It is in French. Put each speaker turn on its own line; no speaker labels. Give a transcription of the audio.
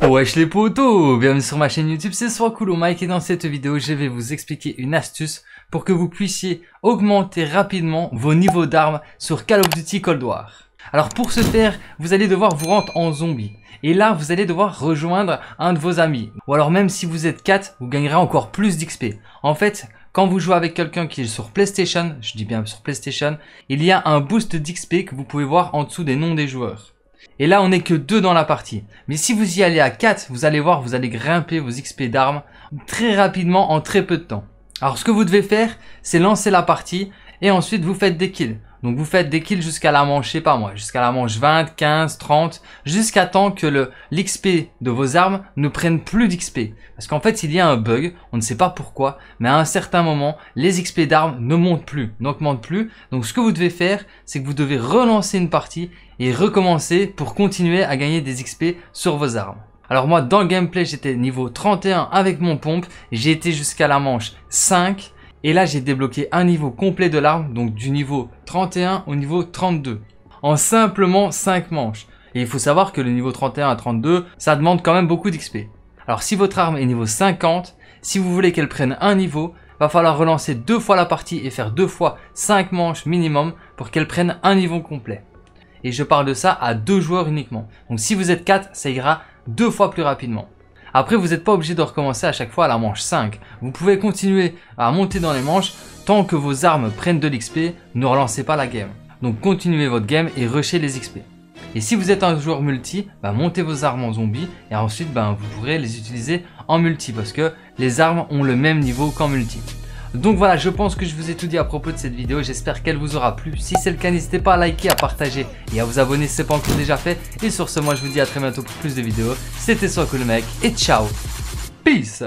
Wesh les potos, bienvenue sur ma chaîne YouTube, c'est Swakulu Mike et dans cette vidéo je vais vous expliquer une astuce pour que vous puissiez augmenter rapidement vos niveaux d'armes sur Call of Duty Cold War. Alors pour ce faire, vous allez devoir vous rendre en zombie et là vous allez devoir rejoindre un de vos amis. Ou alors même si vous êtes 4, vous gagnerez encore plus d'XP. En fait, quand vous jouez avec quelqu'un qui est sur PlayStation, je dis bien sur PlayStation, il y a un boost d'XP que vous pouvez voir en dessous des noms des joueurs. Et là, on n'est que 2 dans la partie. Mais si vous y allez à 4, vous allez voir, vous allez grimper vos XP d'armes très rapidement en très peu de temps. Alors, ce que vous devez faire, c'est lancer la partie et ensuite vous faites des kills. Donc, vous faites des kills jusqu'à la manche, je sais pas moi, jusqu'à la manche 20, 15, 30, jusqu'à temps que l'XP de vos armes ne prenne plus d'XP. Parce qu'en fait, il y a un bug, on ne sait pas pourquoi, mais à un certain moment, les XP d'armes ne montent plus, n'augmentent plus. Donc, ce que vous devez faire, c'est que vous devez relancer une partie et recommencer pour continuer à gagner des XP sur vos armes. Alors moi, dans le gameplay, j'étais niveau 31 avec mon pompe, j'ai été jusqu'à la manche 5. Et là, j'ai débloqué un niveau complet de l'arme, donc du niveau 31 au niveau 32, en simplement 5 manches. Et il faut savoir que le niveau 31 à 32, ça demande quand même beaucoup d'XP. Alors si votre arme est niveau 50, si vous voulez qu'elle prenne un niveau, va falloir relancer 2 fois la partie et faire 2 fois 5 manches minimum pour qu'elle prenne un niveau complet. Et je parle de ça à 2 joueurs uniquement. Donc si vous êtes 4, ça ira 2 fois plus rapidement. Après, vous n'êtes pas obligé de recommencer à chaque fois à la manche 5. Vous pouvez continuer à monter dans les manches tant que vos armes prennent de l'XP, ne relancez pas la game. Donc continuez votre game et rushez les XP. Et si vous êtes un joueur multi, montez vos armes en zombie et ensuite vous pourrez les utiliser en multi parce que les armes ont le même niveau qu'en multi. Donc voilà, je pense que je vous ai tout dit à propos de cette vidéo, j'espère qu'elle vous aura plu. Si c'est le cas, n'hésitez pas à liker, à partager et à vous abonner si ce n'est pas encore déjà fait. Et sur ce, moi je vous dis à très bientôt pour plus de vidéos. C'était Swakulu Mike et ciao. Peace.